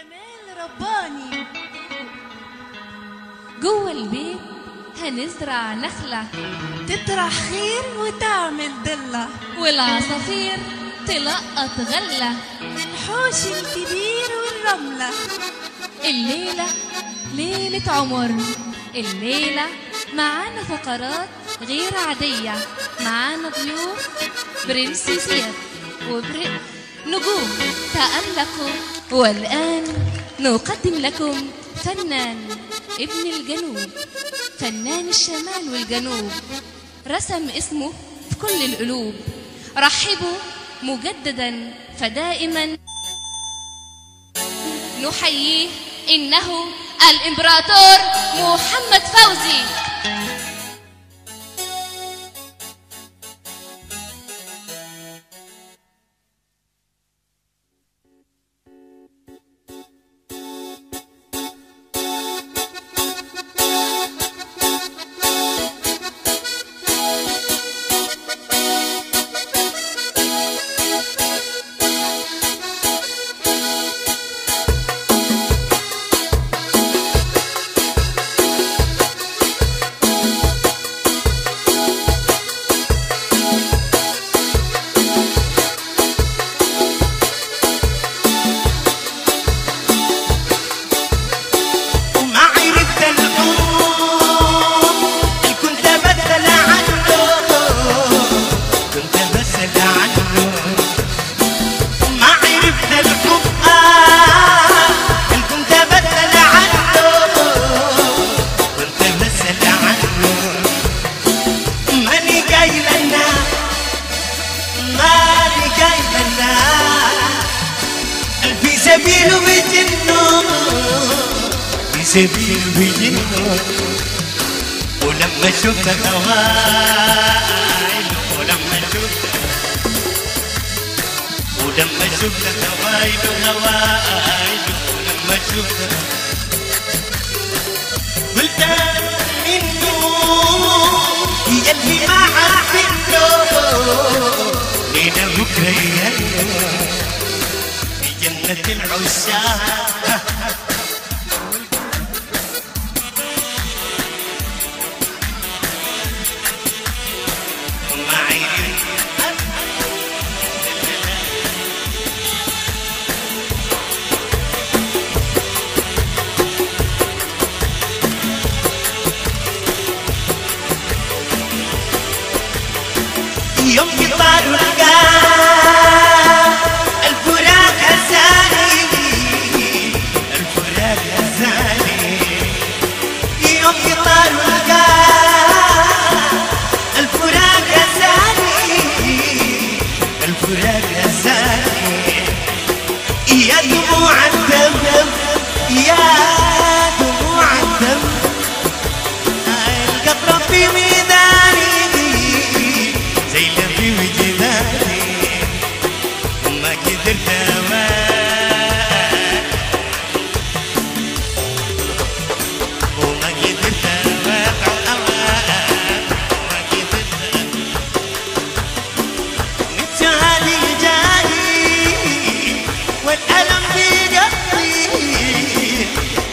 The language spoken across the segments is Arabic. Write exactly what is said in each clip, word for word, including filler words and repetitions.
جمال رباني. جوه البيت هنزرع نخلة تطرح خير وتعمل ضلة، والعصافير تلقط غلة من حوش الكبير والرملة. الليلة ليلة عمر، الليلة معانا فقرات غير عادية، معانا ضيوف برنسيسيات وبر... نجوم تألقوا. والآن نقدم لكم فنان ابن الجنوب، فنان الشمال والجنوب، رسم اسمه في كل القلوب. رحبوا مجددا فدائما نحييه، إنه الإمبراطور محمد فوزي. سبيل بجنون سبيل بجنون ولما شفت الهوايل ولما شفت ولما شفت الهوايل الهوايل ولما شفت قلت انه يلي ما عرفته لينا بكره جنة العشاق معي يوم كبار القاع الفراق هزاني الفراق هزاني يوم كبار القاع الفراق هزاني الفراق هزاني يا دموع الدم يا دموع الدم القطرة في ميداني زي اللي في وجداني وما قدرت أواك وما قدرت أواك أواك وما قدرت نتشالي جالي والألم في قلبي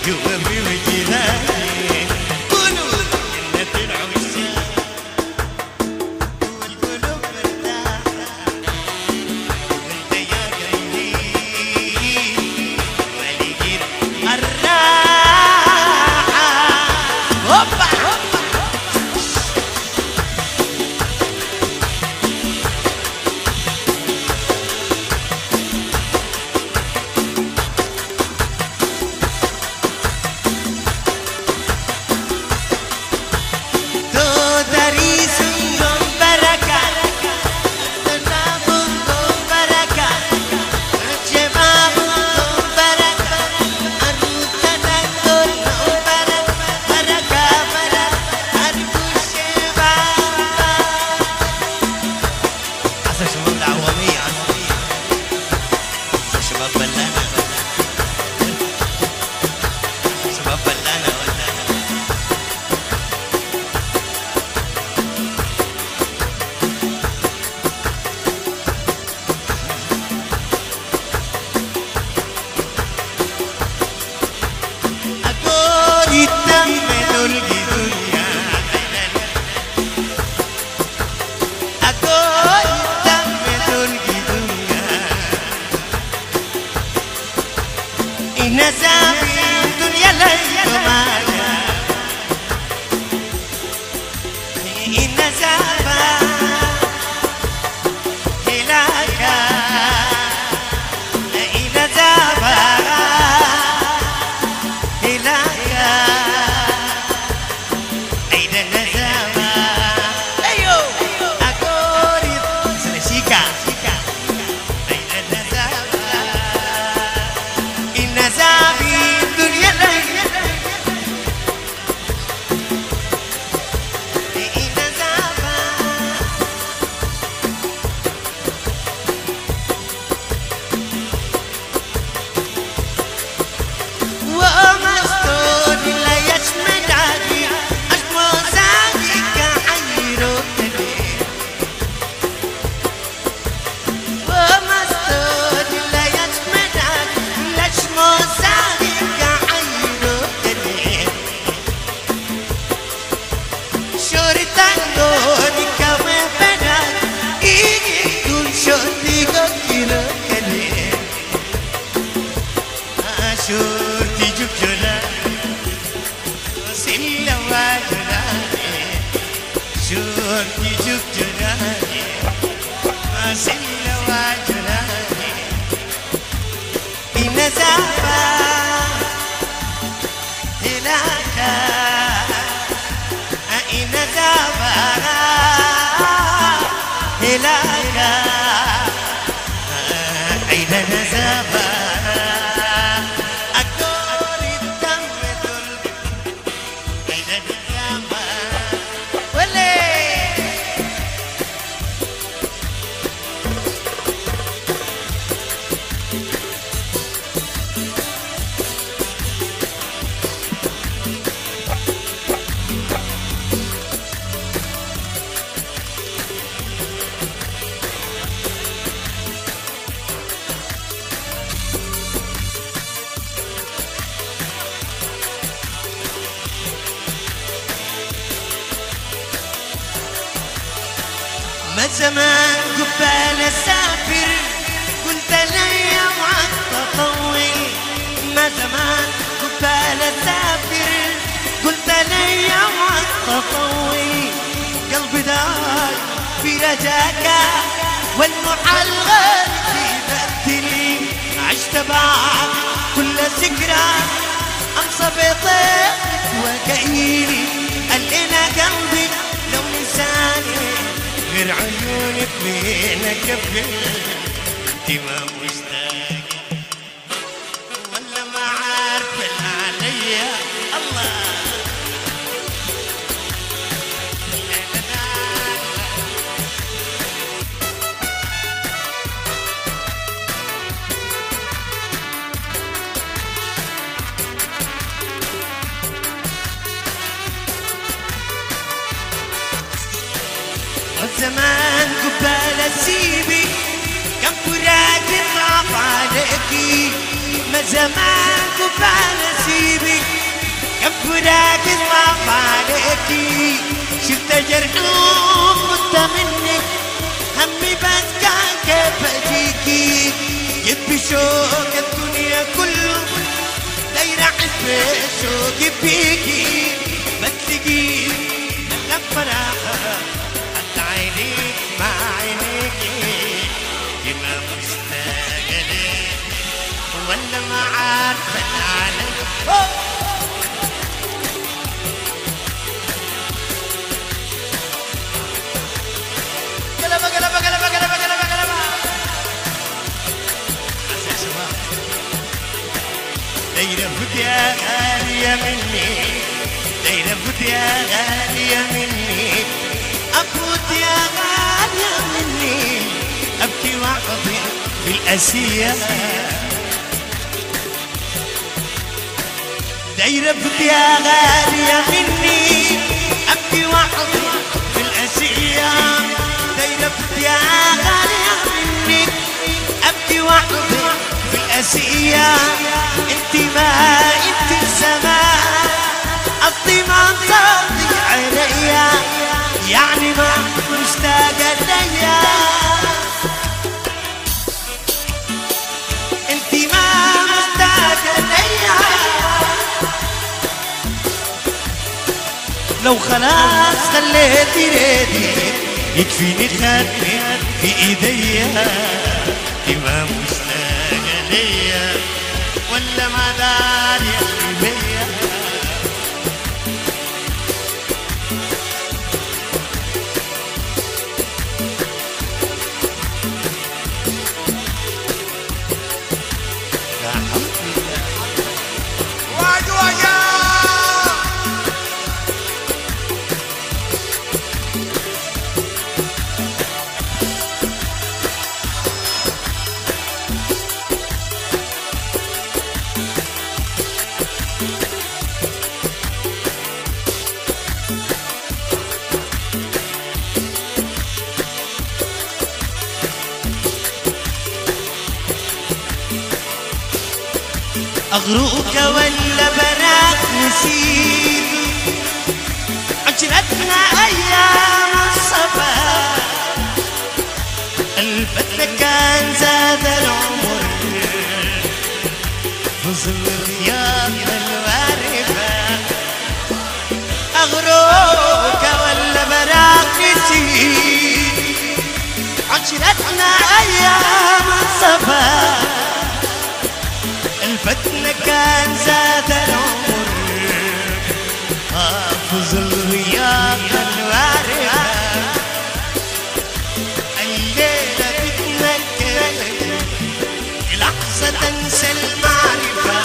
إن زابي الدنيا ليكما إن زابا هلاك إن زابا هلاك أين نزابا أيو أكوري سنشيكا أين نزابا إن زابي الدنيا ليكما شورتي جبجنا سلا واجنا شورتي جبجنا سلا واجنا إن زابا هناك إن زابا هناك أين نزابا ما زمان قبال اسافر قلت لي وعد تطول ما زمان قبال اسافر قلت لي وعد تطول قلبي داي في رجاك والنوع الغالي في بدلي عشت بعد كل ذكرى امصى بطيبك وكأيلي قلنا قلبي لو لساني غير عيونك بينك انت ما مشتاق ولا ما عارف عليا الله زمان قبال اسيبي كم فراق طاف عليكي ما زمان قبال اسيبي كم فراق طاف عليكي شفت جرحوك مت منك همي بس كان كيف اجيكي جيت بشوق الدنيا كله دايرة عزبة شوقي بيكي ما تلاقيني الا بفراغ عينيك مع عينيكي كما مشتاقة ليك ولا ما عارفة عليك قلبة قلبة قلبة قلبة قلبة قلبة عسى شباب دايرة فتية غالية مني دايرة فتية غالية مني أفوت يا غالية مني أبكي وحدي في الأسية دايرة أفوت يا غالية مني أبكي وحدي في الأسية دايرة أفوت يا غالية مني أبكي وحدي في الأسية انت ما انت السماء قصدي ما تصدق عليا يعني ما مشتاقة ليا انتي ما مشتاقة ليا لو خلاص خليتي ريدي يكفيني خدني في ايديا ما مشتاقة ليا ولا ما داري بيا أغروك ولا براك نسيت عشرتنا أيام الصبا الفتى كان زاد العمر فصل رياض الوارفة أغروك ولا براك نسيت عشرتنا أيام الصبا الفتنة كان زاد العمر حافظ الرياض الوارفة الليلة بتنكر لحظة تنسى المعرفة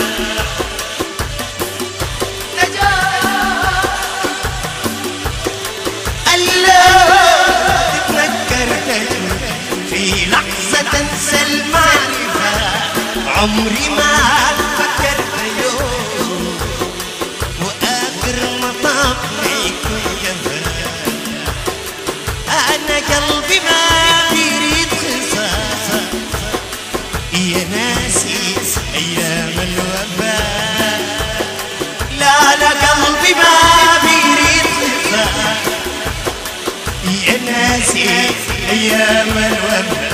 الليلة بتنكر في لحظة تنسى المعرفة عمري ما فكرت يوم وآخر مطاف يكون جفاء أنا قلبي ما بيريد خصاصة يا ناسي أيام الوفاء لا لا قلبي ما بيريد خصاصة يا ناسي أيام الوفاء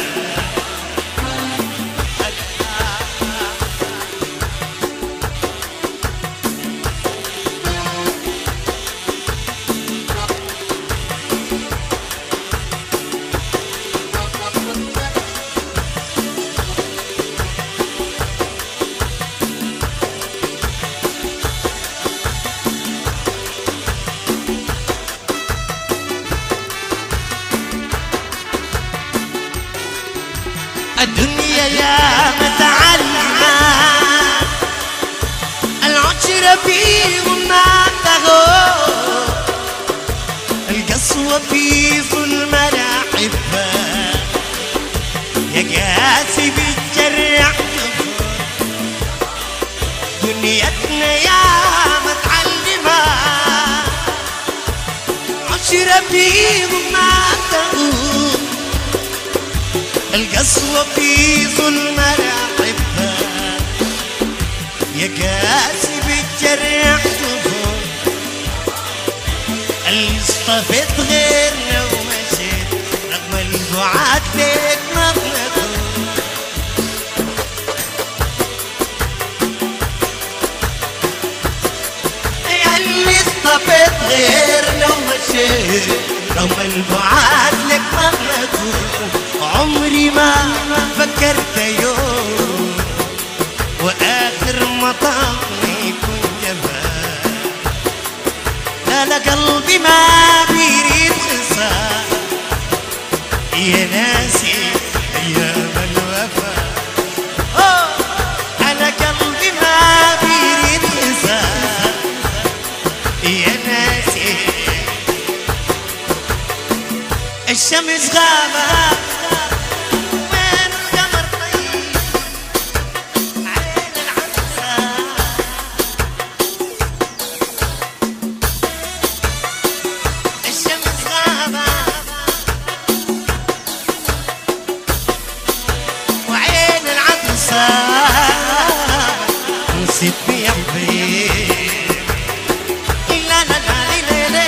الدنيا يا متعلمة العشرة فيهم ما تغو القسوة في ظلم راحبة يا قاسي بالجرح دنيتنا يا متعلمة عشرة فيهم ما تغو القسوة في ظلم راحبها يا قاسي بالجرح طفل اللي اصطفيت غيرنا ومشيت رغم البعاد ليك نظرته اللي اصطفيت غيرنا ومشيت رغم البعاد ليك نظرته عمري ما فكرت يوم وآخر مطاف يكون جفاء لا لا قلبي ما بيريد خصاص يا ناسي أيام الوفاء أنا قلبي ما بيريد خصاص يا ناسي الشمس غابت نسيت بيحبي لا لا لا لا لا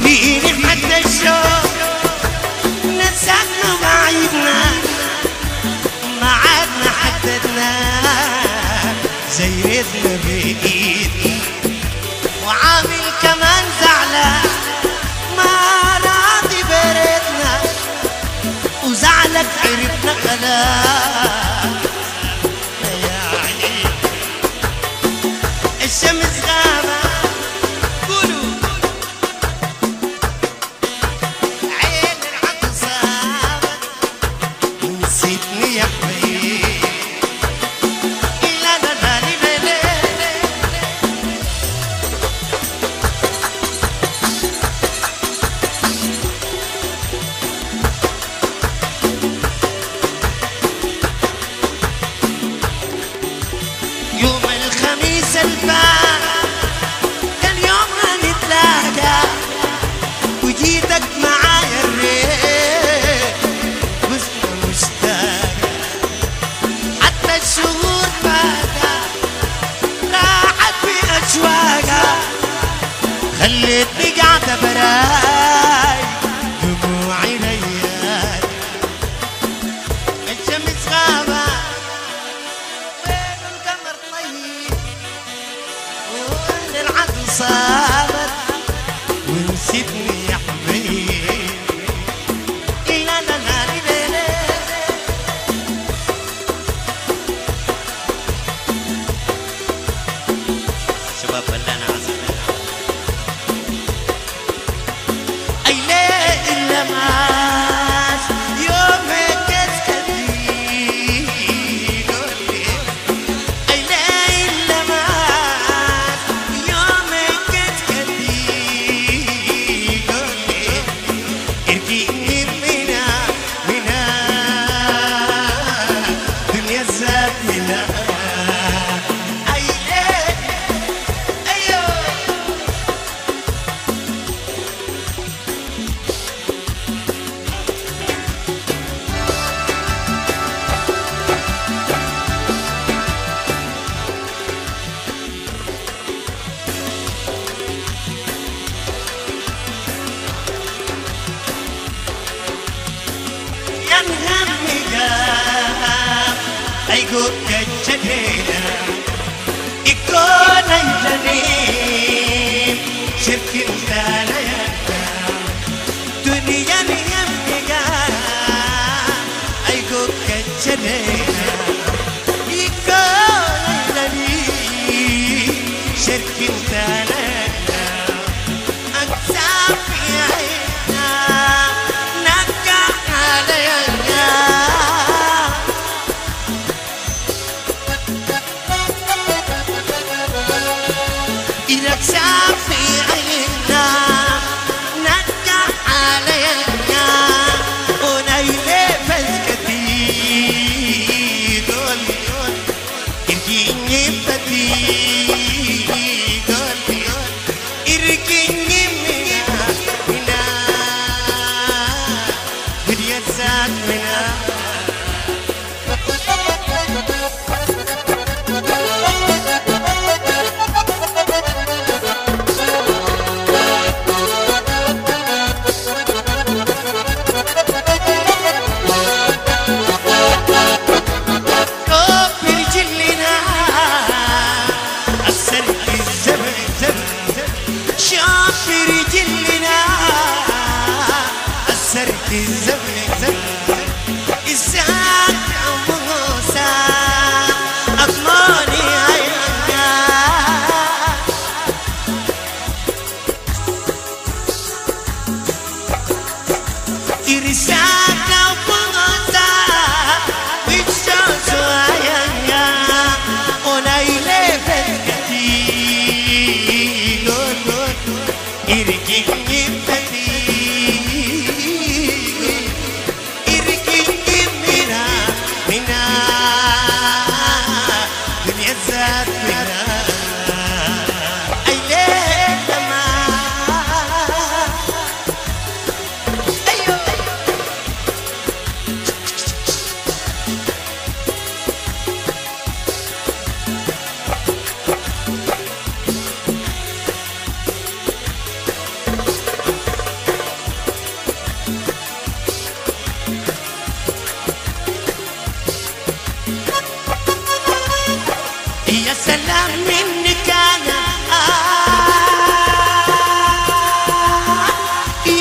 وديني حتى الشوق نسقنا وعيدنا معادنا حددنا زي ريتنا بإيدنا وعامل كمان زعلان ما راضي بريتنا وزعلك عرفنا خلاص يا عيني الشمس غابة قولوا عين العقل صابت ونسيتني يا حبيبي لا لا لا لا لا يوم الخميس الفات كان يوم هنتلاقى وجيتك معايا الريت وسط مشتاق حتى الشهور فاتت راحت بأشواقها خلتني قاعدة براي دموعي ليالي الشمس غابت القمر طيب وين العدل صابت ونسيتني يا حبيبي لا لا لا لا لا شباب بلان عزم اي لا الا ماس يومك تسكتي قولي اي لا الا ماس يومك تسكتي قولي ارجيني منا منا دنيا الزاد منا اي لا ايوه Aigoo gajadeena ikkoon anjanii shirkin taalayata duniyaan yammigaa aigoo gajadeena ikkoon anjanii shirkin taalayata aksaafiyaayina nakka alayanga إذا في عيننا نجع علينا ونيلي فسكتي قولي ارجيني بدي قولي ارجيني منا منا دنيا الزاد منا الزمن زمن الساعة موسى أضماني عينك إرسالك موسى بالشمس عينك ونيلي فسكتي إرجيني بدي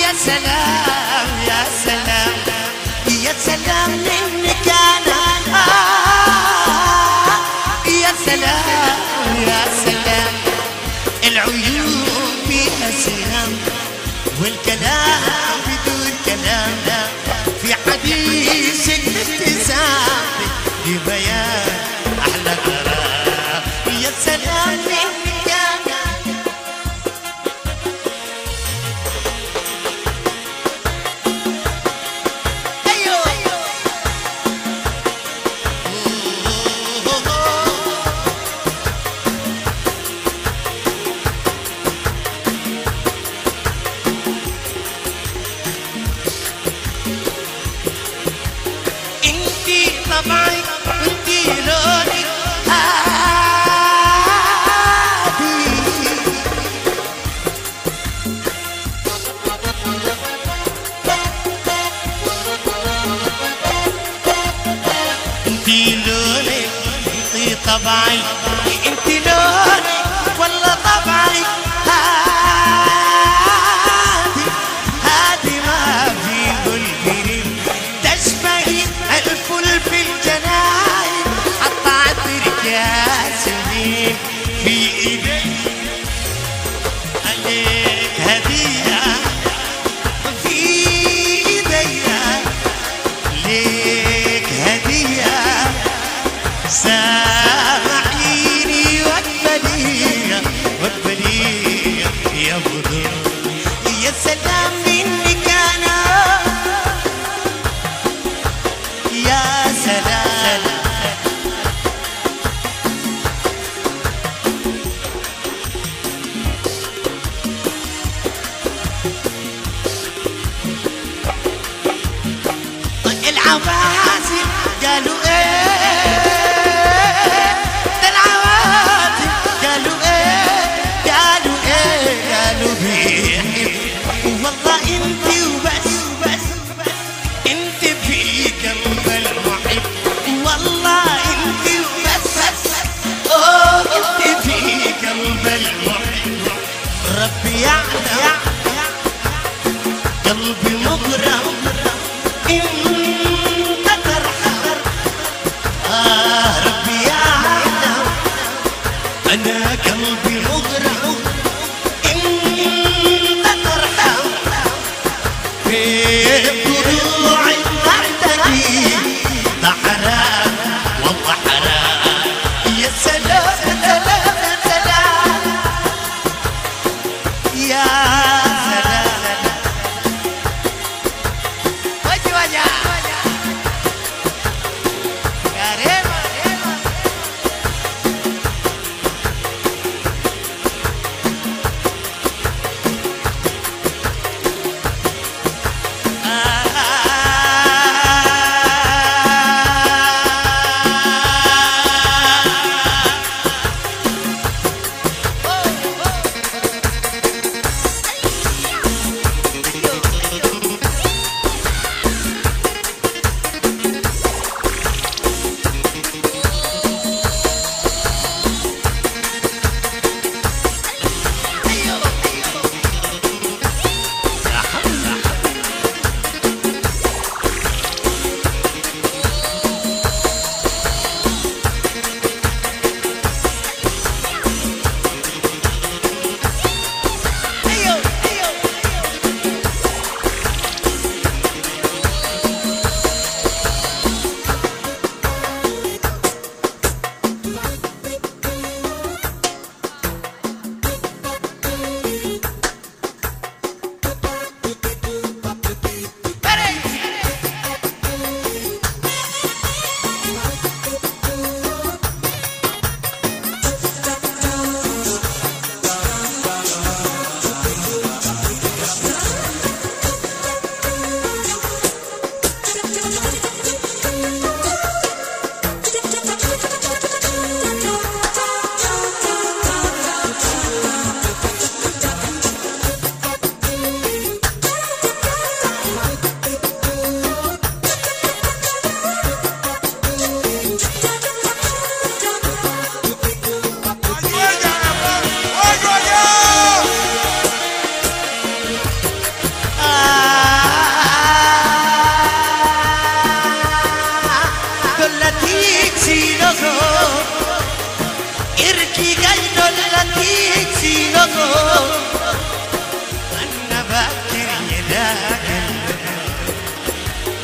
يا سلام يا سلام يا سلام منك انا آه يا سلام يا سلام العيون فيها سلام والكلام بدون كلام في حديثك الابتسام لبيان احلى غرام يا سلام منك انا طبعك وانتي لونك هادي انتي لونك انتي طبعك انتي لونك والله طبعك هادي هادي ما في قلبي تشبهي الفل في الجناين حط عطرك يا سنين في ايدي عليك هدية في ايدي ليك هدية سامحيني واقبلي واقبلي يا بدر يا سلام منك انا يا سلام العوازل قالوا ايه ده العوازل قالوا ايه قالوا ايه قالوا بيحب والله انت وبس بس انت في قلب المحب والله انت وبس بس اوه انت في قلب المحب ربي يعلم قلبي مغرم انت ترحم آه ربي يعلم انا قلبي مغرم انت ترحم في ضلوعي تحتكي ده حرام والله حرام يا سلام سلام سلام يا سلام وجه وجه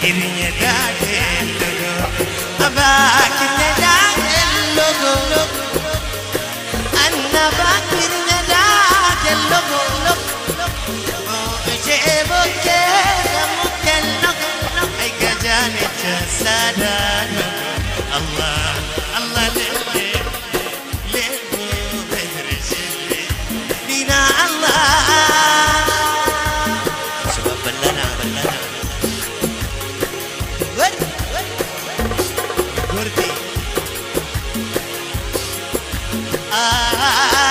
إرني داخل لغو أباك داخل لغو أنا باكر داخل لغو جيبك دمك اللغو أي كجاني جسادا الله الله للي للي بدرس اللي دينا الله سبب بلنا بلنا ورد وردي آه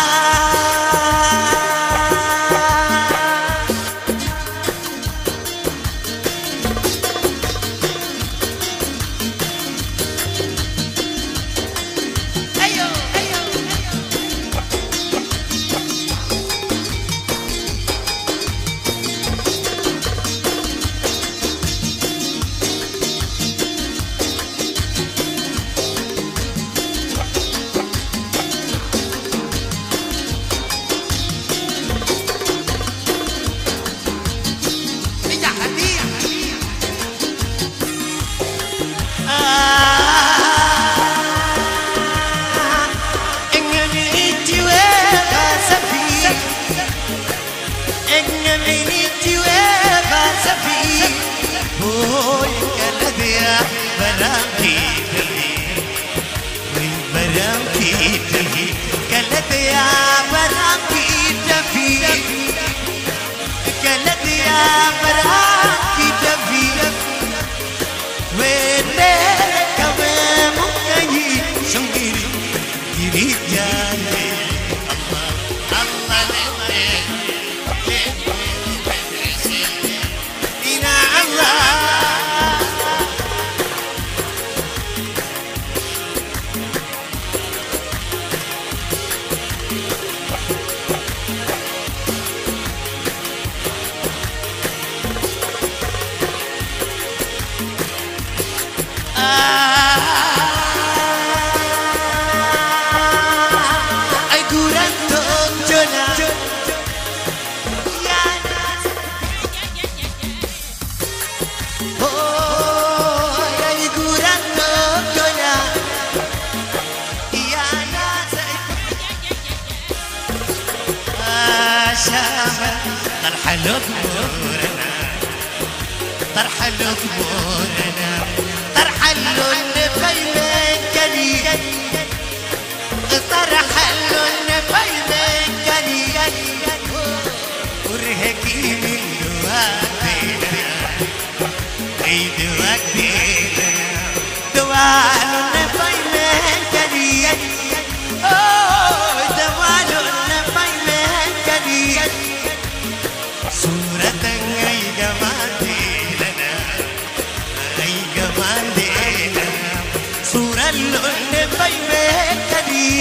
طرحلك مورنا طرحلك مورنا طرحلون بينك كلي طرحلون بينك كلي ورهكي من دواتنا اي دواتنا دوالون بينك كلي دوالون بينك كلي صورة أي جمال لنا أي جمال لنا صورة اللون بيبك دي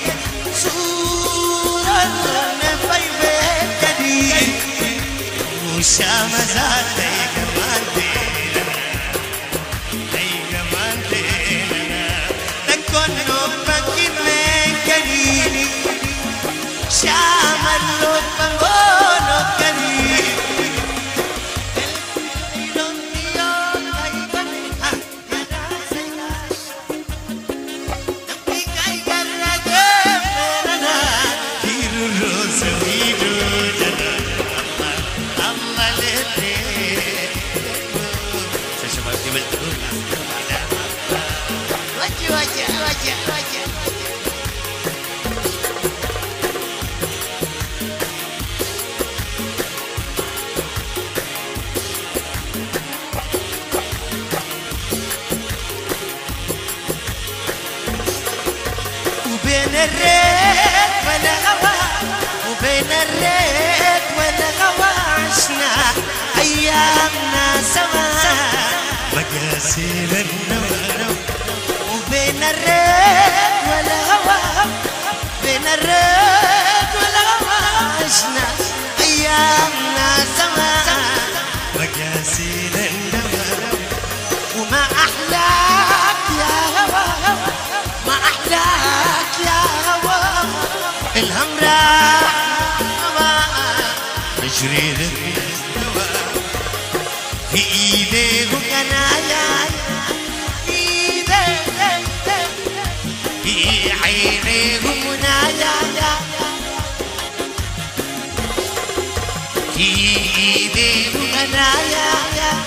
صورة اللون بيبك دي وشامة ذات أي جمال لنا أي جمال لنا تكون نوبك منك دي شامة اللون بيبك وبين الريت والهوى وبين الريت والهوى عشنا أيامنا سوا مقاسير النوى وبين الريت والهوى بين الريت والهوى عشنا أيامنا سوا مقاسير النوى وما أحلاك يا هوى ما أحلاك يا هوى الهمراء هوى تجري في ايديهم قنايا في في عينيهم منايا في ايديهم قنايا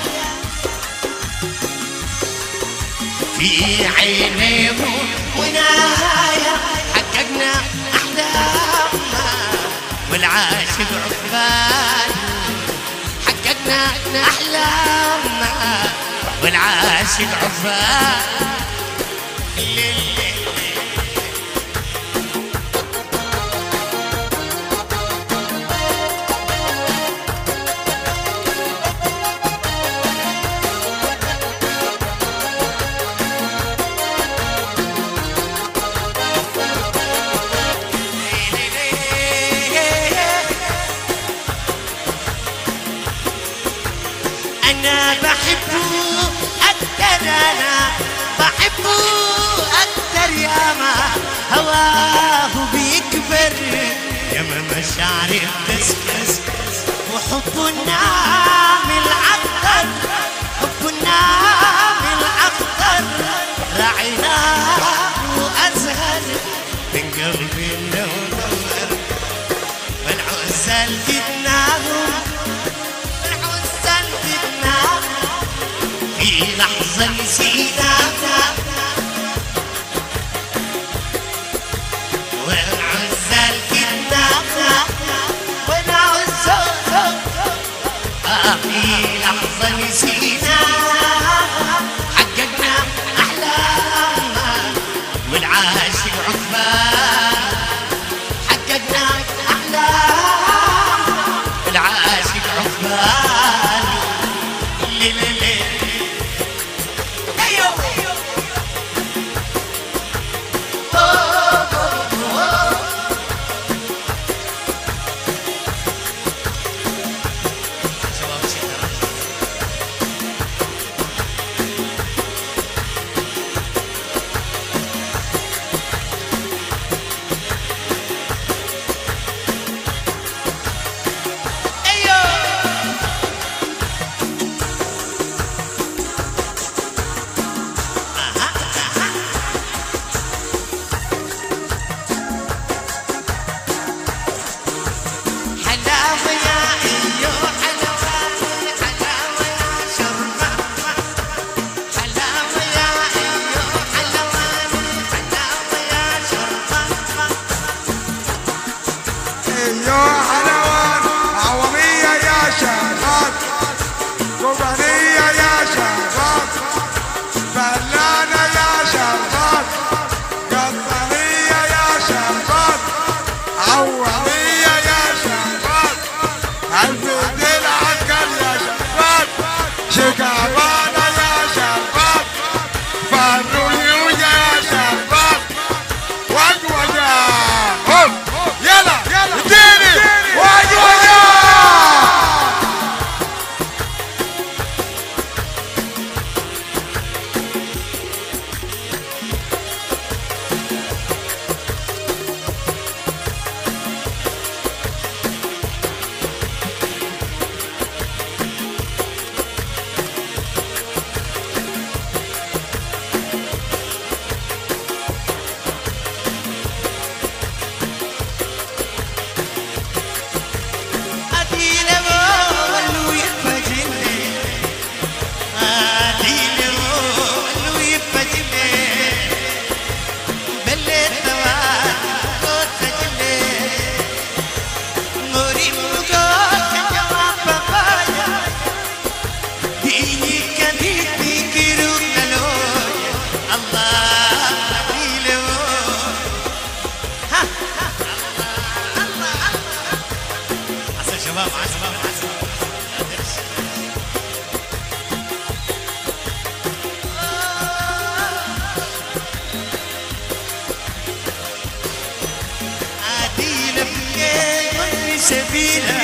في عينيهم منايا حققنا احلامنا والعاشق عقبال حققنا احلامنا والعاشق عقبال أنا بحبه أكتر أنا بحبه أكتر ياما هواه بيكبر ياما مشاعري بتسكس وحبه النعم الأكتر حبه النعم الأكتر رعيناه وأزهر من قلبي منور والعزال جبناهم في لحظة نسيناها والعزال جبناها والعزال في لحظة نسيناها حققنا أحلامنا والعاشق عقبال حققنا أحلامنا والعاشق عقبال ليلة سبيلا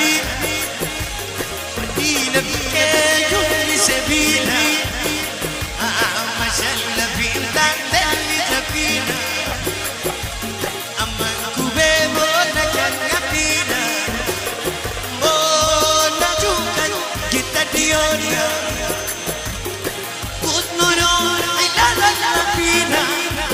ودينا بكاجون سبيلا أما شل في اللي جبينا أما نكوبي مونا كان يبينا مونا جوكا جدا ديوني قدنون إلى الأبينا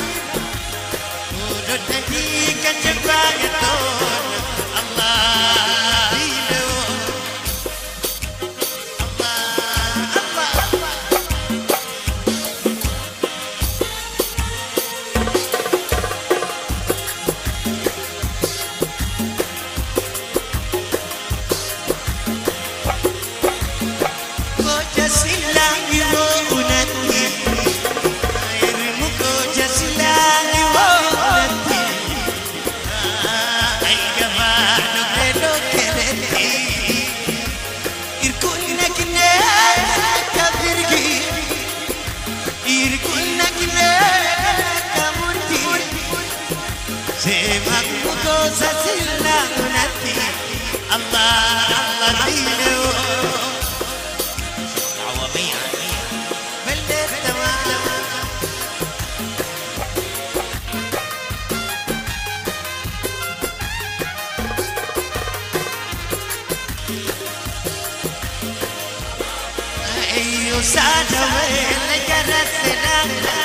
ودنتي كجبايتون الله يلو الله الله الله الله دينه عوامية بالليل تمام أيو سادة وين جرت لنا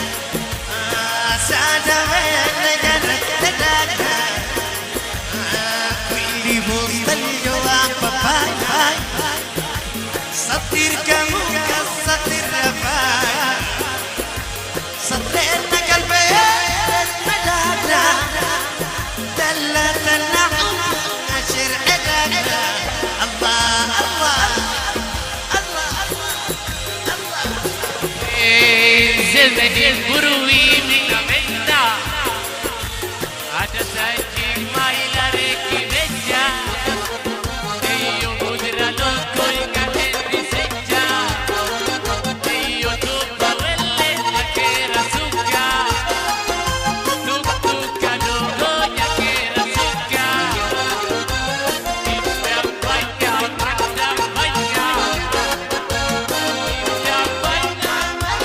سادة وين جرت لنا كل بوصل الجواب باي باي سطير كموك السطير رفاي سطرنا قلبي مدانا دلتنا عمر نشر عدنا الله الله زمن البروي من منا عاد سايق ما يلارك بجا ايو مدرا لو كل كتر سجا ايو توبا ولا كيرا سوكا توك توك لو يا كيرا سوكا يا بايكا عدا بايكا يا بايكا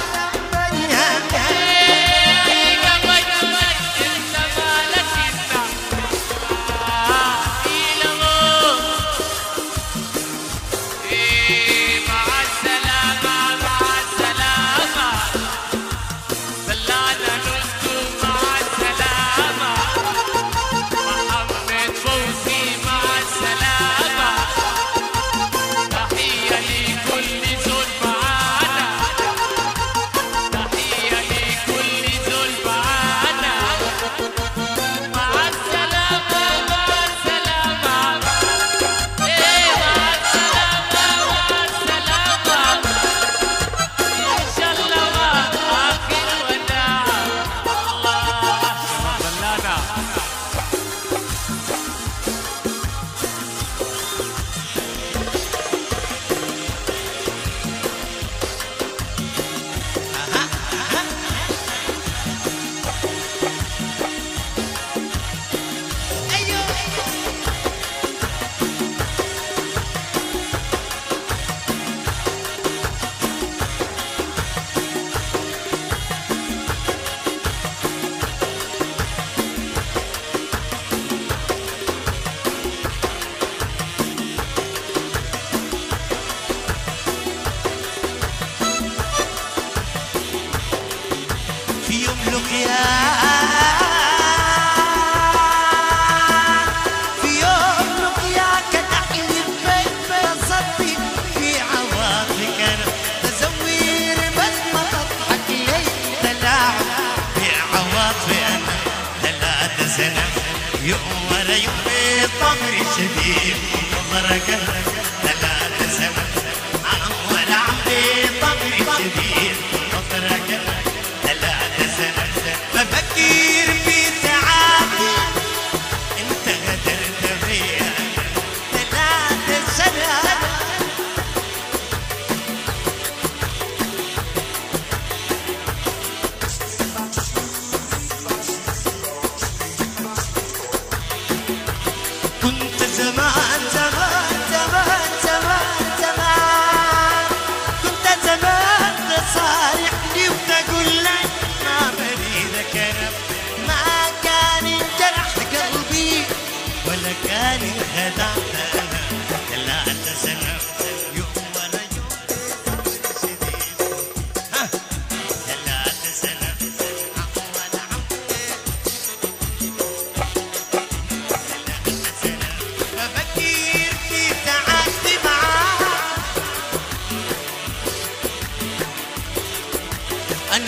يوم ورا يوم طمري شديد نظرك ثلاث سنة ولا عمري طمري شديد نظرك ثلاث سنة بفكر في ساعاتي انت غدرت بيا ثلاث سنة زمان زمان زمان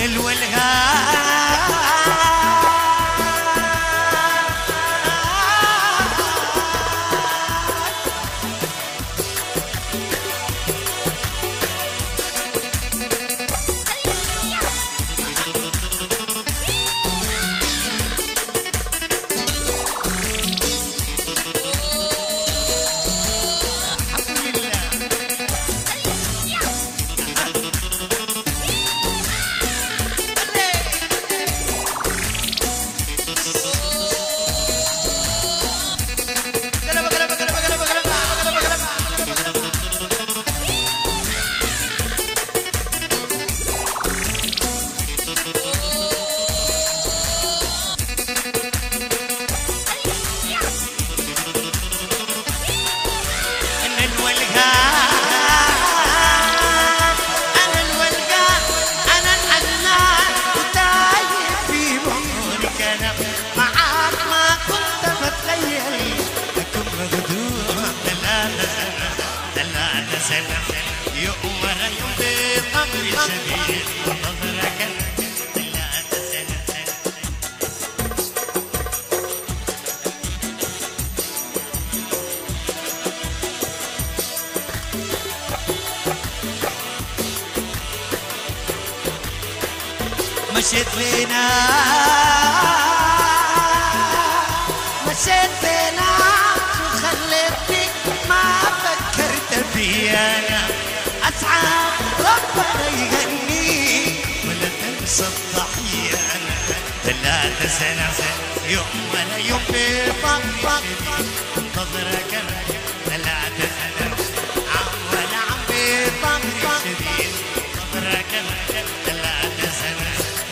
أنا الولهان مشيت بينا مشيت بينا وخليتني ما فكرت فيها أسعى ربنا يغني ولا تنسى الضحية ثلاثة سنة يوم ولا يوم في طبطب انتظرك ثلاثة سنة عم ولا عم في طبطب انتظرك ثلاثة سنة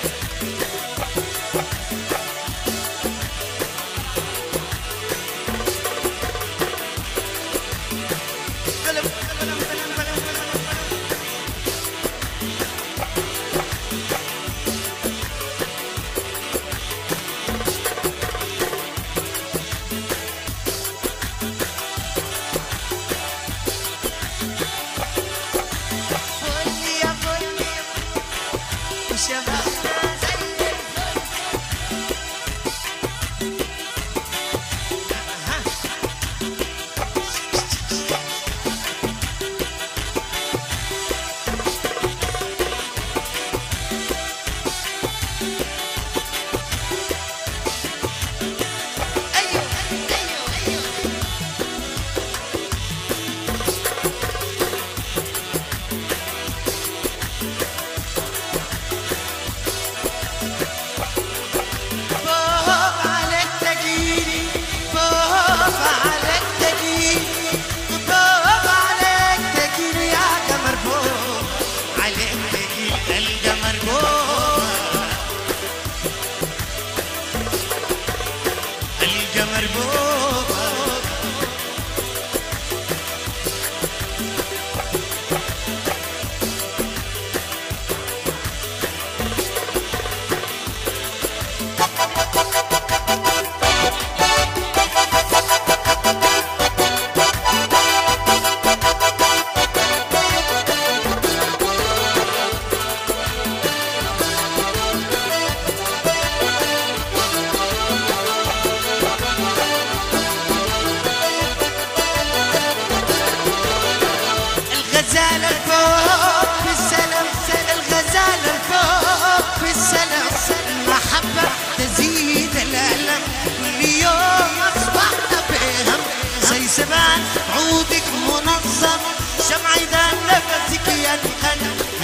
الغزالة الفوق في السلام الغزالة الفوق في السلام المحبة تزيد الألم كل يوم أصبحنا بهم زي زمان عودك منظم شمع إذا نفسك ينقل في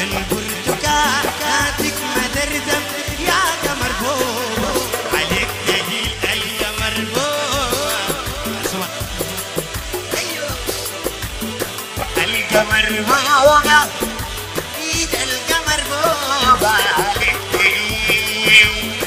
البرتقالاتك مدردم يا قمر فوق عليك دليل القمر فوق القمر فوق ايد القمر فوق عليك دليل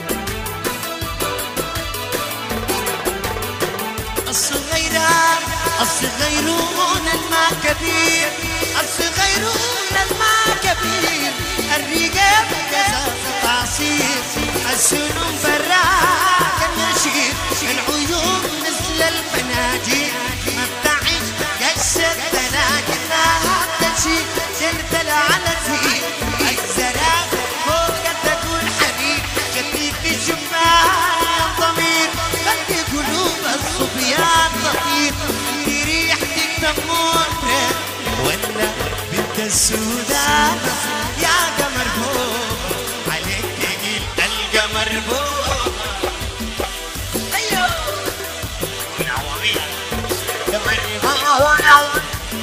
الصغيرة الصغيرون الماء كبير، الصغيرون الماء كبير، الرقاب قصص تعصير، السنون براك النشيد، العيون مثل الفناجيل، ما بتعيش قشة بناجي انها تشيل، ترتل على زين، الزراف فوق تقول حبيب، شفيك شفاها ضمير، خلي قلوب الصبيان تطير، في ريحتك تمر ولا بنت السودان يا قمر فوق عليك تقيل القمر فوق. ايوه قمر فوق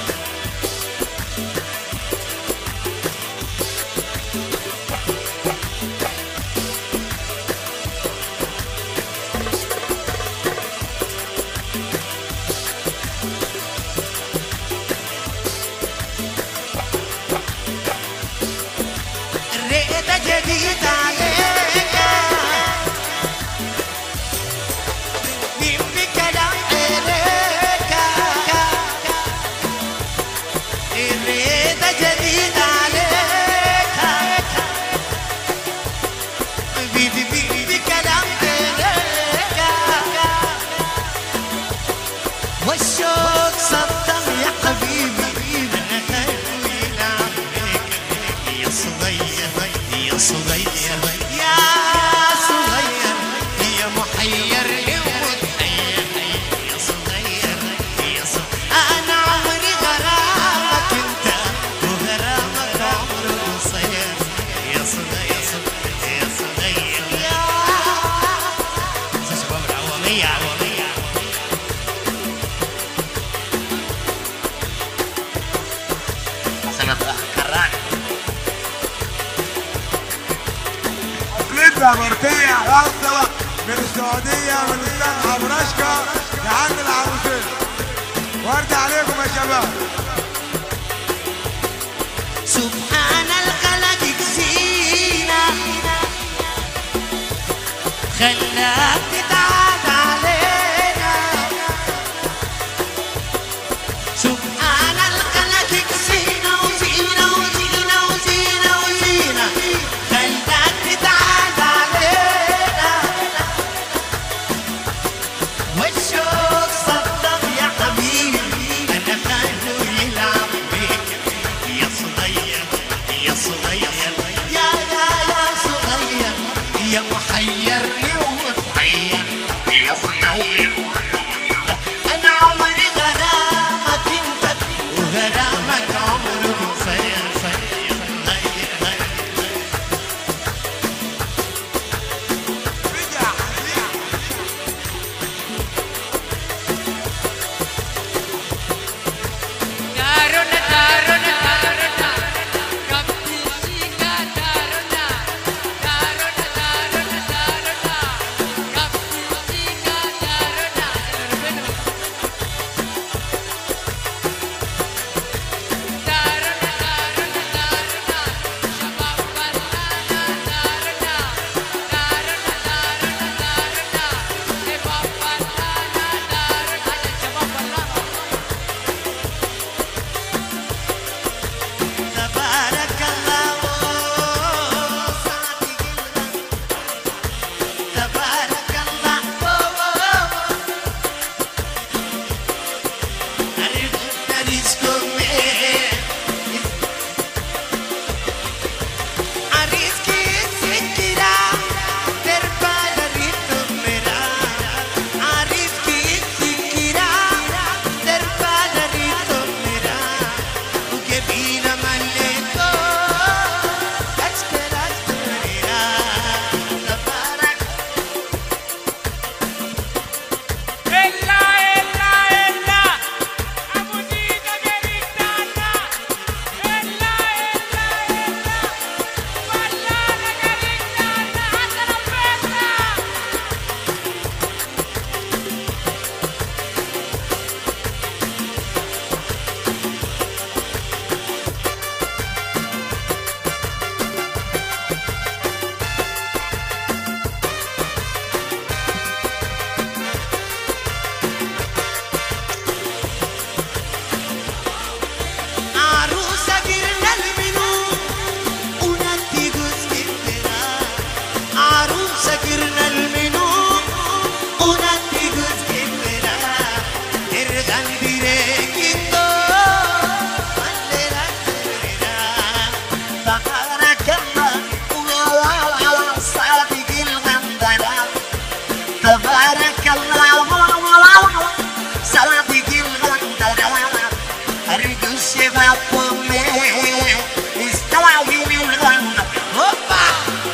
جديد عليك مين بكلام عليك الريد جديد عليك بيدي بيدي بكلام عليك والشوق صدم يا حبيبي انا خايف يلعب بيك يا صغير يا صغير يا صغير يا محير يا متحير يا صغير يا صغير أنا عمري غرامك أنت وغرامك عمره قصير يا صغير يا صغير يا شباب العوامية عوامية سنة كران بركية واصلة من السعودية من السنة برشكة لعند العروسين. ورد عليكم يا شباب. سبحان الخلق زينة خلاك تتعاد علينا، سبحان الخلق زينة وزينة وزينة وزينة وزينة خلاك تتعاد علينا، والشوق صدق يا حبيبي أنا خايف يلعب بيك يا صغير يا صغير يا يا يا صغير يا محير يا متحير يا صغير أنا عمري غرامك أنت وغرامك عمره قصير صير غير غير دارنا دارنا دارنا ربي سيكا دارنا دارنا دارنا دارنا ربي سيكا دارنا دارنا دارنا دارنا شباب بلانا دارنا دارنا دارنا دارنا شباب بلانا دارنا شباب بلانا تبارك الله صادق تبارك الله عرفنا رزقكم عريسك يتسكرا تربى لريتم مرا عريسك يتسكرا تربى لريتم مرا وكبيرة مليتو أشكال أشكالها تبارك إلا إلا إلا أبو dirigito تبارك الله صادق الغندرة تبارك الله صادق الغندرة أريد الشباب قومي استوعبي من الغندرة هوبا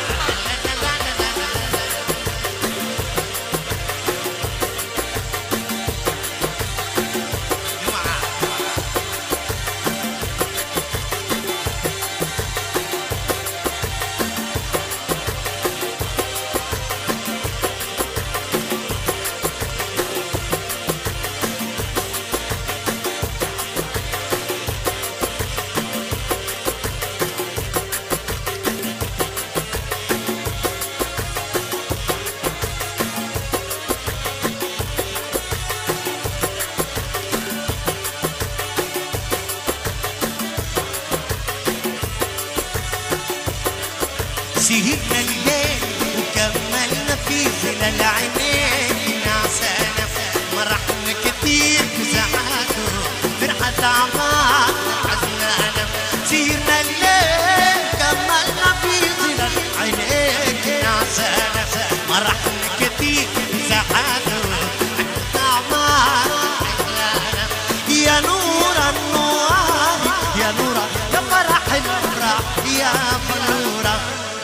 سهرنا الليل وكملنا في ظلال عينيك نعسانا مرحنا كتير بزعاته فرحة عمار حزنانا سهرنا الليل كملنا في ظلال عينيك نعسانا مرحنا كتير بزعاته فرحة عمار حزنانا يا نور النوار يا نور يا فرح الفرح يا فنورة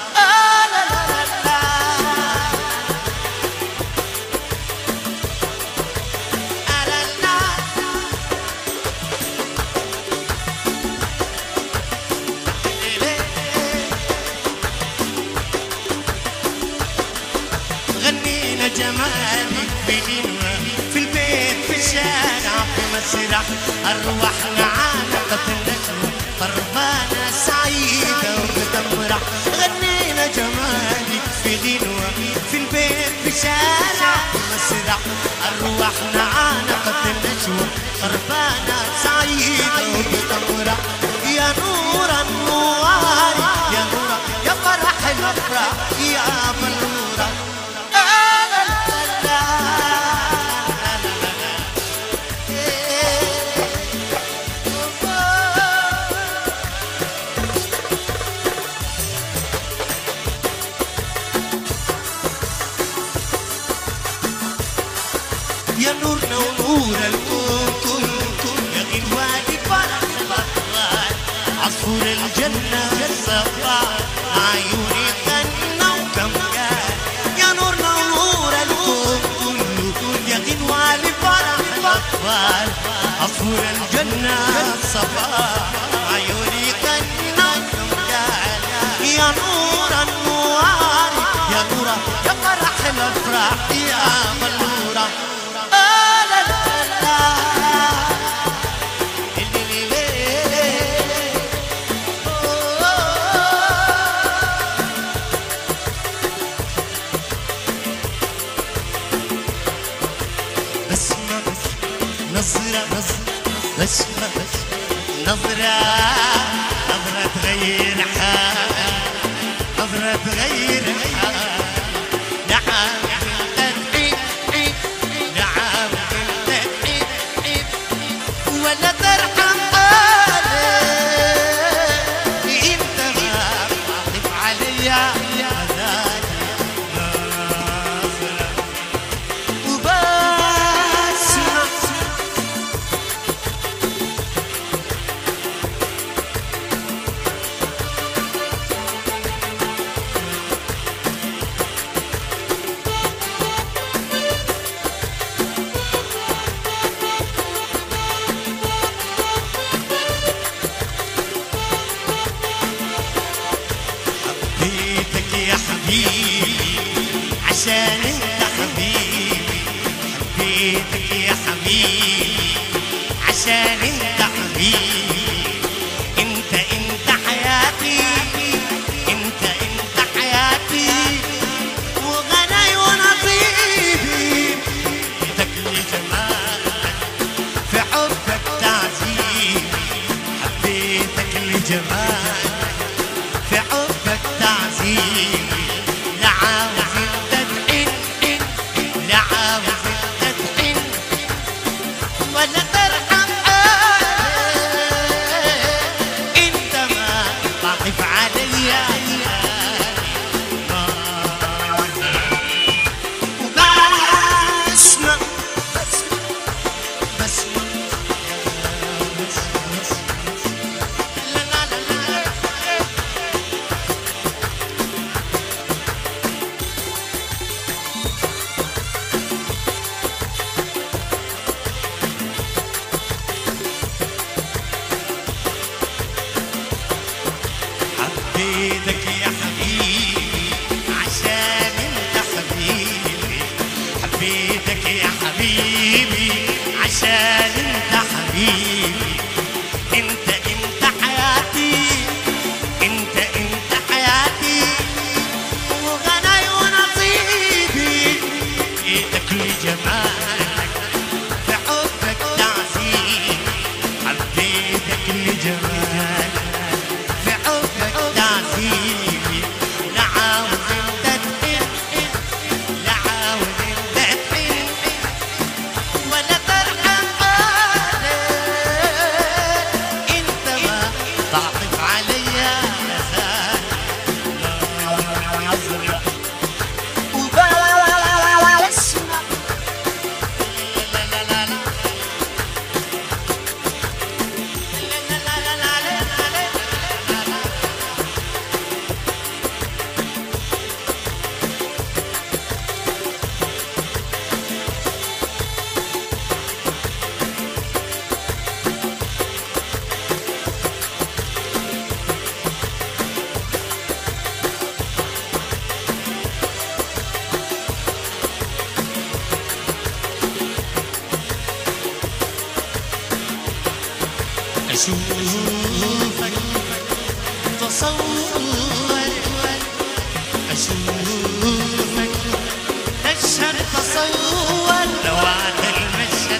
غنينا جمالك بغنوة في البيت في الشارع في مسرح أرواحنا عانقت النجوى قربانة سعيدة وبتمرح غنينا جمالك في غنوة في البيت في الشارع في مسرح أرواحنا عانقت النجوى قربانة سعيدة وبتمرح يا نور النوار يا نور يا فرح الأفراح يا بلورة يا نورنا ونور الكون كل كل يا غنواني فرح الأطفال عصفور الجنة الصفار عيوني غنى وكم قال يا نورنا ونور الكون كل كل يا غنواني فرح الأطفال عصفور الجنة الصفار عيوني غنى وكم قال يا نور النوار يا نور يا فرح الأفراح يا بلورة نظرة بسمة نظرة نظرة تغير حال نظرة تغير حال نعم تنعيد عيد نعم تنعيد عيد ولا ترحم بالي انت غاضب عليا عشان انت حبيبي حبيتك يا حبيبي عشان انت حبيبي انت انت حياتي انت انت حياتي وغناي ونصيبي تكلي جمالك في حبك تعذيبي حبيتك لجمالك في حبك تعذيبي ولا ترى أشوفك تصور أشوفك تشهد تصور لو عاد المشهد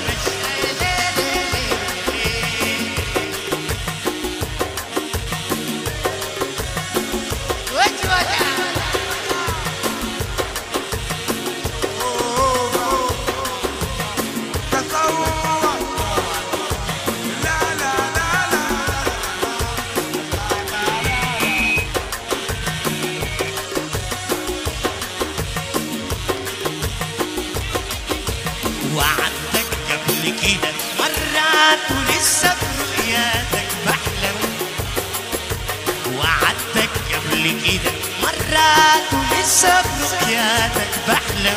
وعدتك قبل كده مرات ولسه برؤياتك بحلم وعدتك قبل كده مرات ولسه برؤياتك بحلم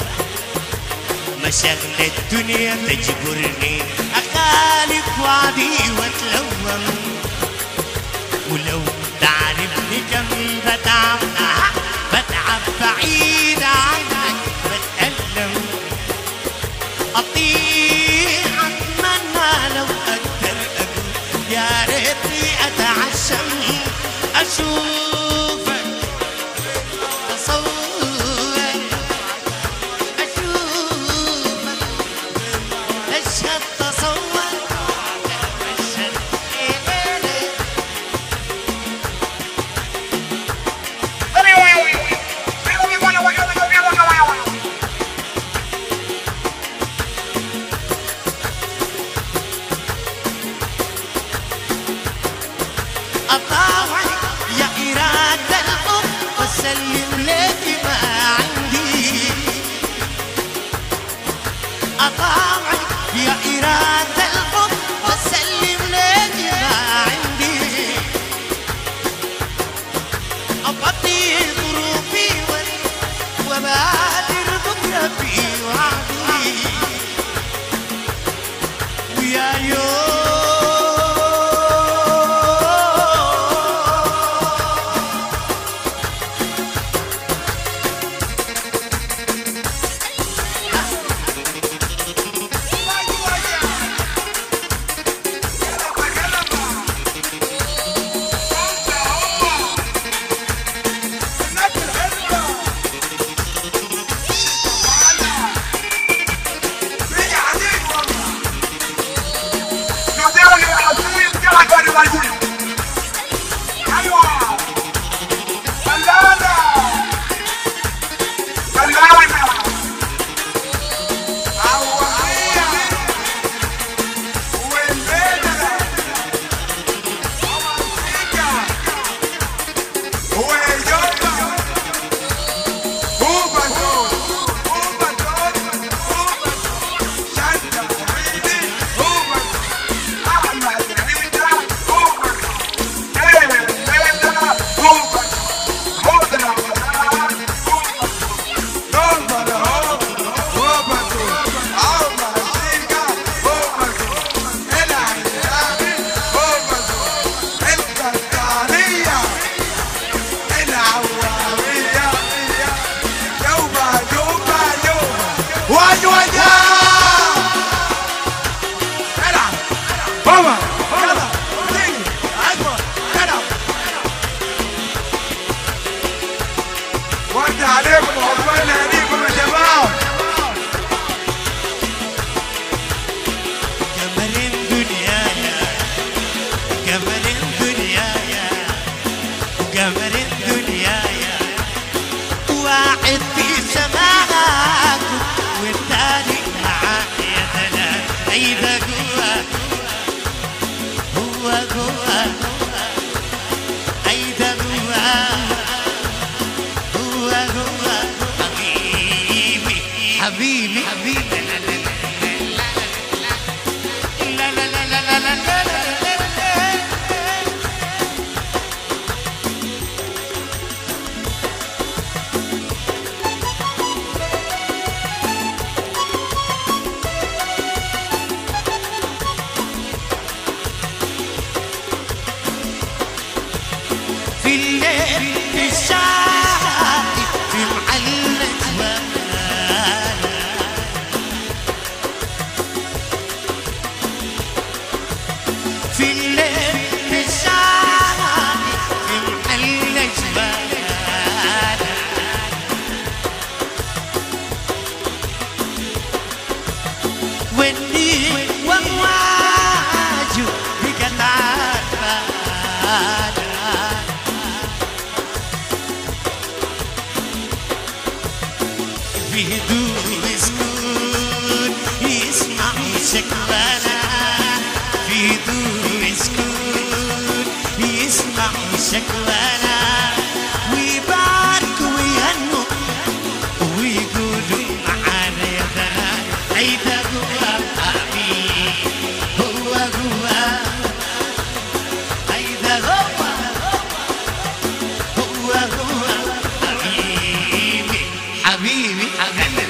مشاغل الدنيا تجبرني أخالف وعدي واتلوم ولو تعرفني كم بتعب بتعب بعيد عنك بتألم أطيع أتمنى لو أقدر أقول يا ريتني أتعشم أشوفك أصور أشوفك أشهد تصور أشهد أطاوعك يا إرادة الحب وأسلم لك ما عندي أطاوعك يا إرادة الحب وأسلم لك ما عندي أبطي ظروفي وبادر بكرة في وعدي ويا يوم ورد عليكم وعقبالنا هديكم يا شباب. قمر دنيايا قمر دنيايا قمر دنيايا واحد في سماك والثاني معايا ثلاث عيدة جوا هو جوا عيدة جوا هو جوا حبيبي حبيبي حبيبي لا لا لا لا لا لا لا لا في الليل في الشارع في محل جوال في الليل في الشارع في محل جبال والنيل وامواجه بقطعات بال في هدوء سكون يسمع شكوانا في هدوء سكون يسمع شكوانا ويبارك ويهنوا ويقولوا معانا يا بنات هيدا هو حبيبي هو هو هيدا هو هو هو حبيبي حبيبي حبيبي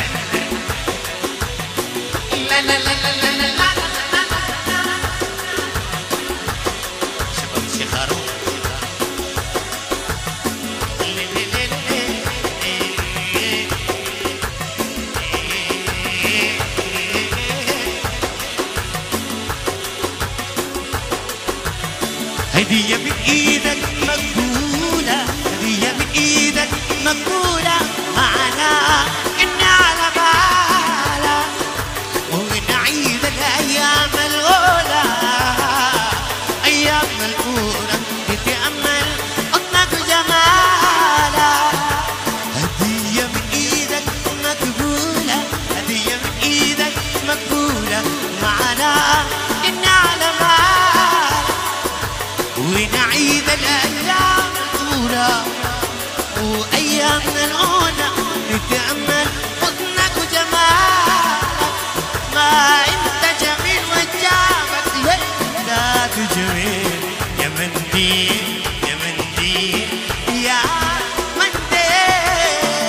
لا لا لا لا لا لا لا شباب شخارو هدية من ايدك مقبولة هدية من ايدك مقبولة معنا إن على بالك ونعيد الأيام الأولى أيام الأولى تتأمل حضنك وجمالك هدية من إيدك مقبولة هدية من إيدك مقبولة معنا إن على بالك ونعيد الأيام الأولى وأيامنا الأولى نتأمل حضنك وجمالك ما أنت جميل وجابك ليه ذات جميل يا منديل يا منديل يا منديل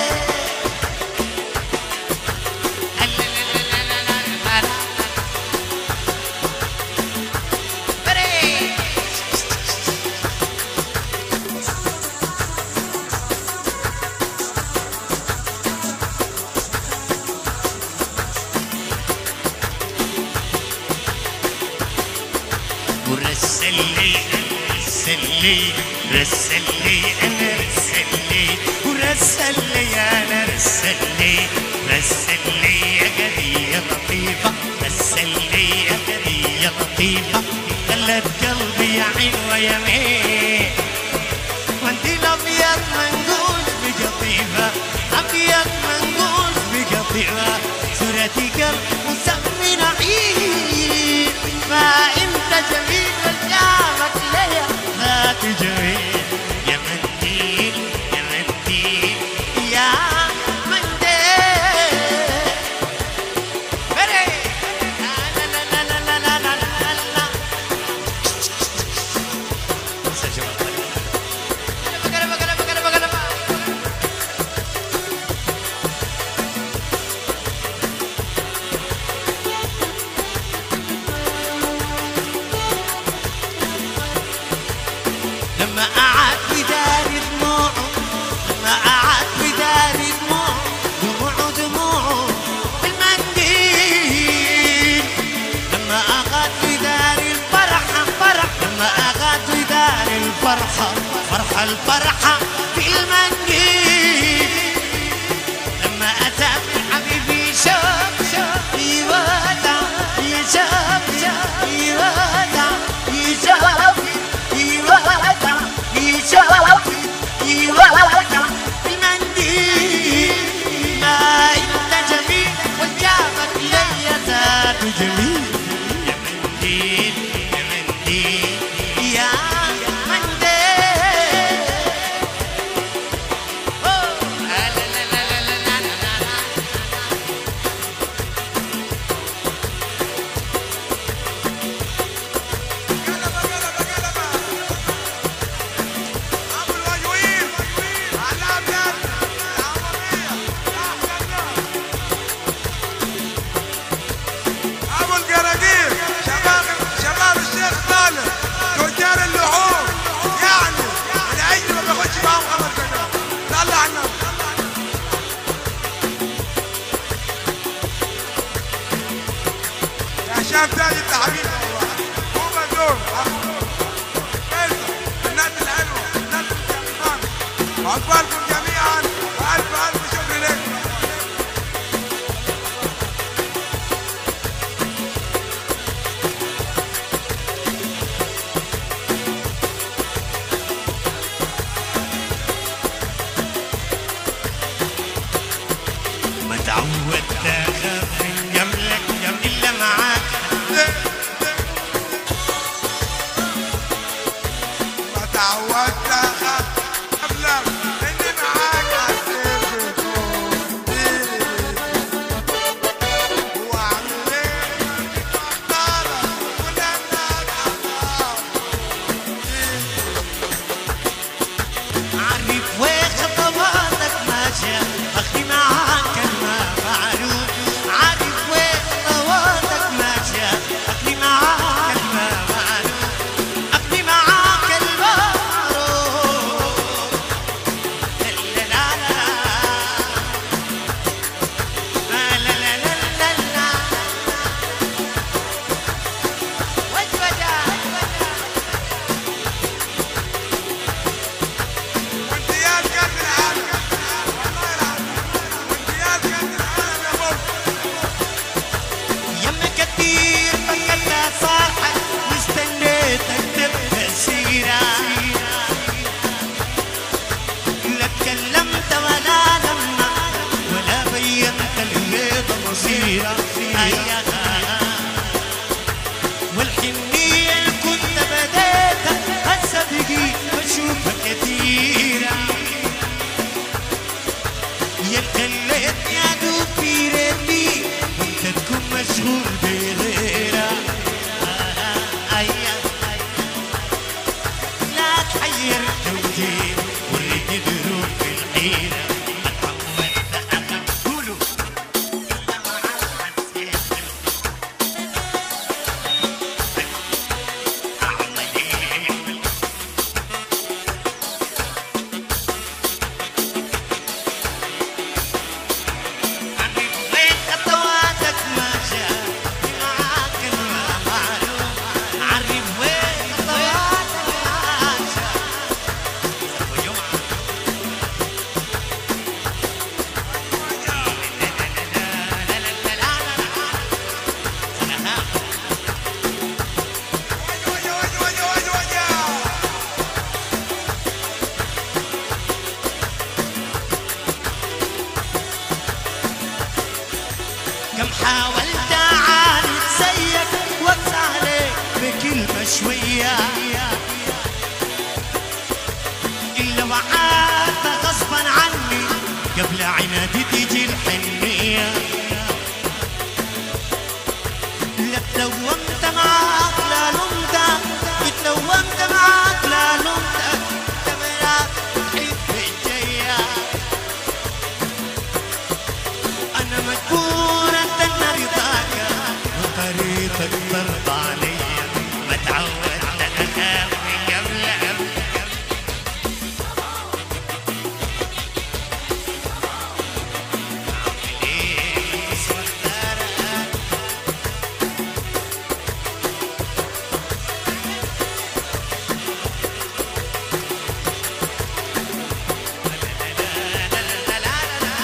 ورسل لي رسل لي رسل لي انا رسل لي ورسل لي انا رسل لي رسل لي يا قضية لطيفة رسل لي يا قضية لطيفة خلت قلبي يعين ويمين وانت الابيض منقول بقطيفة ابيض منقول بقطيفة صورتي قلب مسمي نعيم ما انت جميل وجابك ليا ذات جميل يا منديل يا منديل يا منديل بري لا لا لا لا لا لا لا لا لا قلبة قلبة قلبة قلبة قلبة لما قعد في داري دموعه لما قعد في داري دموعه دموعه دموعه بالمنديل لما قعد في داري الفرحة فرح لما قعد في داري الفرحة فرحة الفرحة في المنديل لما أتى حبيبي شوف شوف يودع يشوف شوف يودع يشوف يودع يشوف يودع بالمنديل ما أنت جميل وجابك ليا ذات جميل يا منديل يا منديل يا منديل تعودت اخاف قبلك اني معاك عالسير بكون واعمل ايه مختارك ولانك عطاك عرف وين خطواتك ماشية اخلي معاك الماء معروف عارف وين خطواتك ماشية اخلي معاك الماء معروف اخلي معاك الماء معروف لا لا لا لا لا لا لا لا لا وجوجا وانتيات كاس العالم والله العظيم وانتيات كاس العالم يا بابا يم كتير فكرتها صاحك واستنيتك تبدا سيرة لا تكلمت ولا لمعت ولا بينت البيضة مصيرة أيها والحنية اللي كنت بديتها هسه بقيت بشوفها كتيرة يا خليتني ادوب في ريتي وانت تكون مشغول بغيرها لا تحير توجيه وريتني دروب في الحيرة اتعودت اخاف قولوا وين خطواتك ماشية معاك الماء معروف عرف وين خطواتك ماشية ويوم لا لا لا لا لا لا وجه وجه وجه وجه وجه كم حاولت اعاند زيك واقسى عليك بكلمة شوية إلا وعاد غصبا عني قبل عنادي تيجي الحنية لا تلومت معاك لا لومتك اتلومت معاك لا لومتك تبراك تحب الجاية أنا مجبور أستنى رضاك وطريقك ترضى عليا ما تعودت أخاف من قبل قبل أعمل إيه بس مختارك لا لا لا لا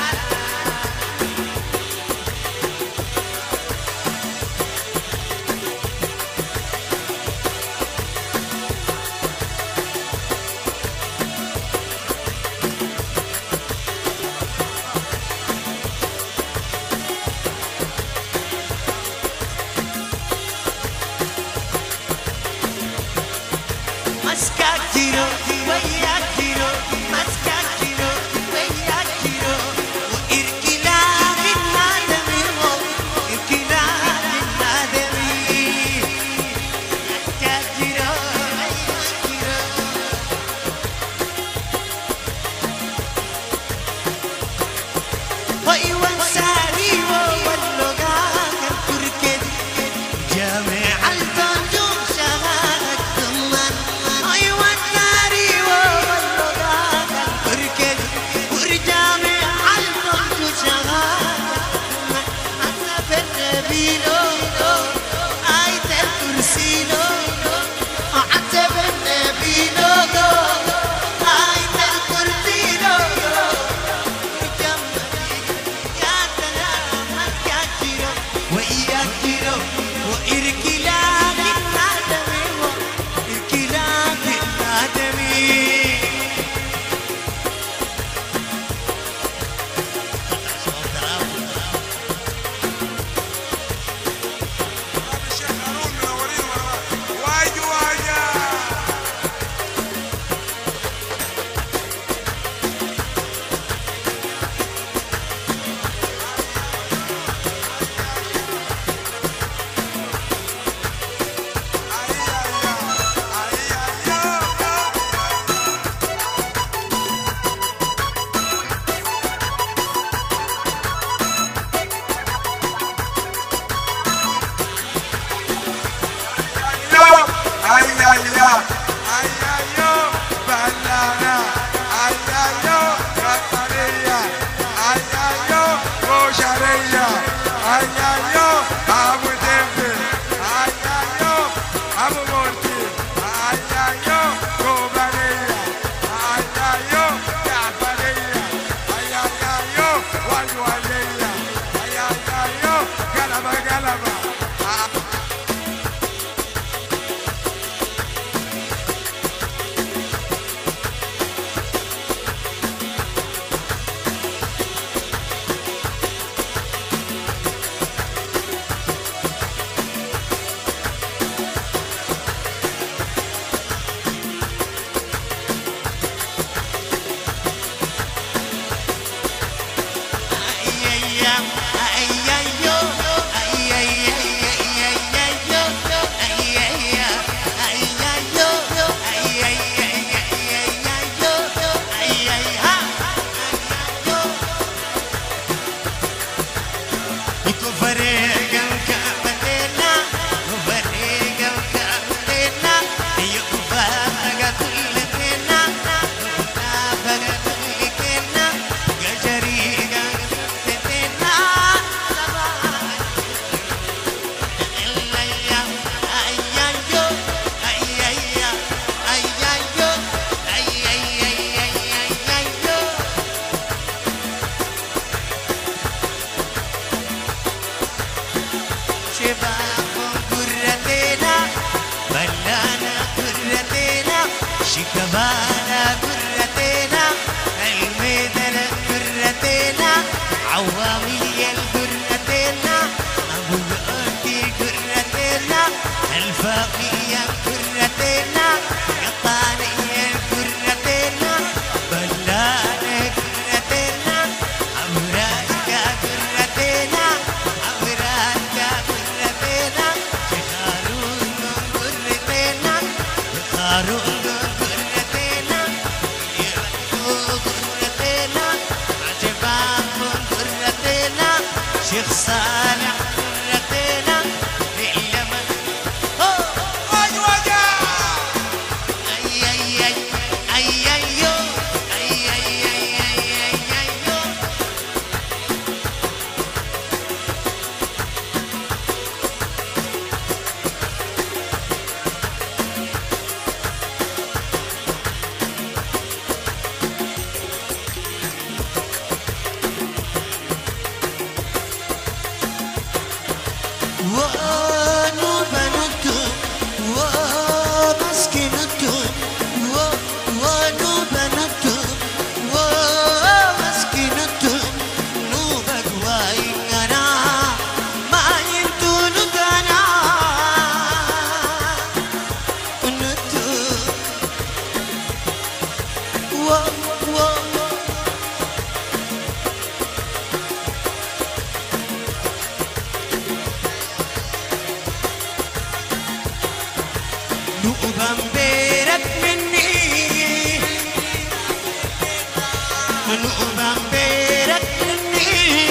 مسكك كيلو وياك كيلو مسكك كيلو وياك كيلو وإركلاك النادمي إركلاك النادمي مسكك كيلو وياك كيلو وأيوة ساري واللقاك التركي جامع الفنجون شغالك ثمن أيوة ساري شباب ايايو فنانة ايايو قطرية ايايو بوشرية ايايو ابو دمبي ايايو ابو مورتي ايايو كوبانية ايايو جعفرية ايايو والولية ايايو قلبة قلبة شكبانا قرتنا الميدان قرتنا عوامية قرتنا أبو قرتي قرتنا الفاقية قرتنا قطانية قرتنا بلانة قرتنا أمراجة قرتنا أمراجة قرتنا شخارون قرتنا شخارون شيخ صالح قرتنا باليمن وجوجة اي اي اي اي ايو اي اي اي اي ايو وانو بنتو ومسكنتو وانو بنتو ومسكنتو نوبك واينا ما ينتو نتنا نتو و و نوبان بيرك مني نوبان بيرك مني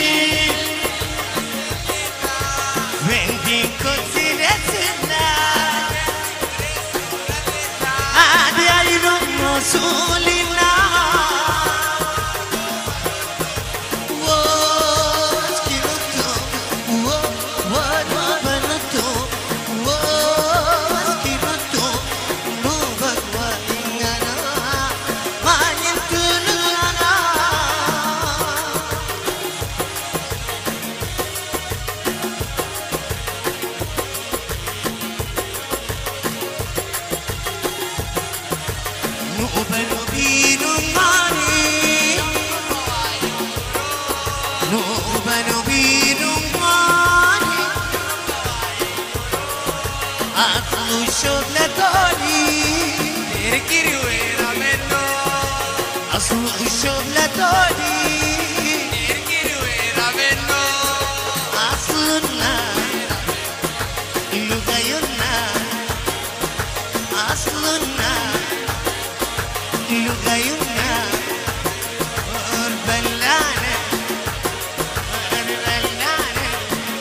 فين كنتنا هذه عين رسولنا واسكنتو ونوبنتو واسكنتو نوبك وإننا ما يمكننا نوبن بين ماني نوبن بين ماني أطلو الشغل تاني تركيري ويرا منو أصل الشغل تاني تركيري ويرا منو أصلنا لغيرنا أصلنا لغيرنا وربلانا وربلانا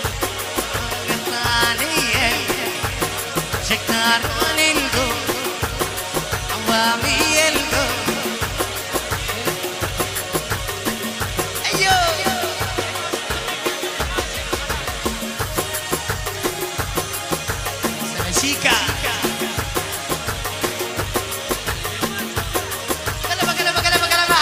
قطانية شكارون الجو دوامي القلب. أيوه سلاشيكا قلبة قلبة قلبة قلبة.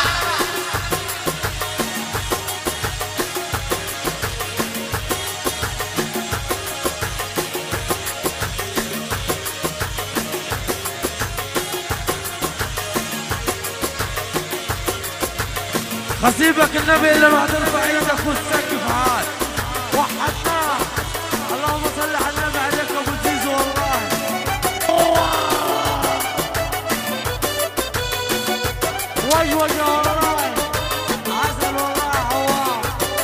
خصيبك النبي اللي ما ترفع ايدك وتسقف عاد. وحدنا اللهم صل على النبي عليك ابو الزيزو والله. وجوج يا والله عسل والله عوام.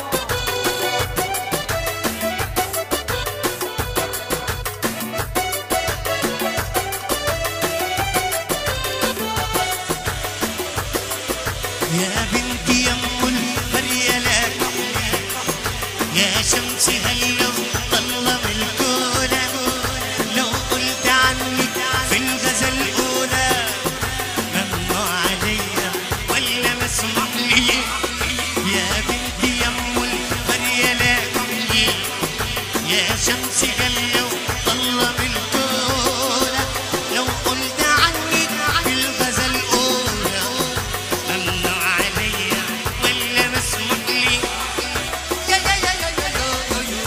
يا بنتي يا ام المريالات يا شمسي هلا طلب الكولا لو قلت عنك في الغزل الاولى ممنوع عليا ولا مسموح لي. يا بنتي يا ام المريالات يا شمسي هلا طلب الكولا لو قلت عنك في الغزل الاولى ممنوع عليا ولا مسموح لي. يا يا يا يا يا يا يا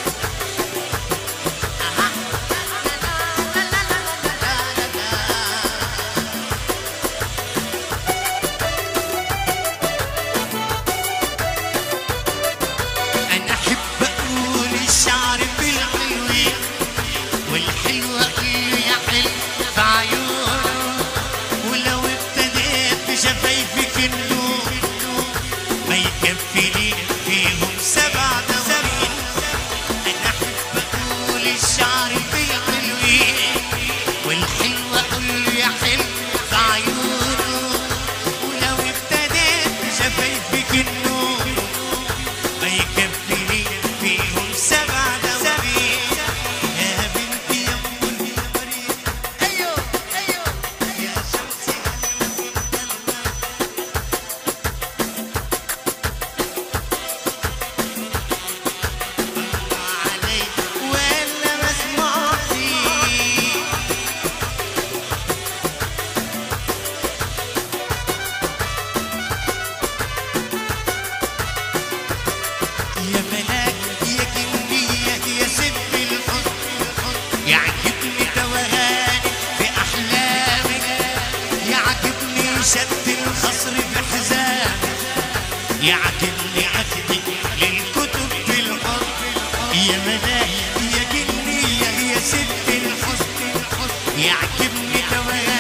أها. لا لا لا لا لا لا لا. أنا أحب أقول الشعر بالحلوين والحلوة اللي يحل في عيونه ولو ابتديت بشفايفك النور ما يكفيني فيهم سبع دواوين. أنا أحب أقول الشعر بالحلوين والحلوة اللي يحل في عيونه ولو ابتديت بشفايفك النور ما يكفيني فيهم سبع دواوين. يا بنتي يا ام المريم ايوه ايوه يا شمسي علي ولا مسموح لي. يا ملاك يا جنية يا ست الحسن يعجبني توهانك في أحلامك يعجبني شد الخصر في حزامك يعجبني عهدك للكتب في الحب. يا ملاك يا جنية يا ست الحسن يعجبني توهانك